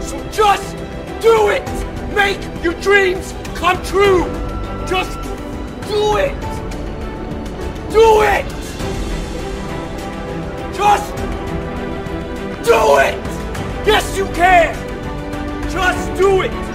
So just do it! Make your dreams come true! Just do it! Do it! Just do it! Yes, you can! Just do it!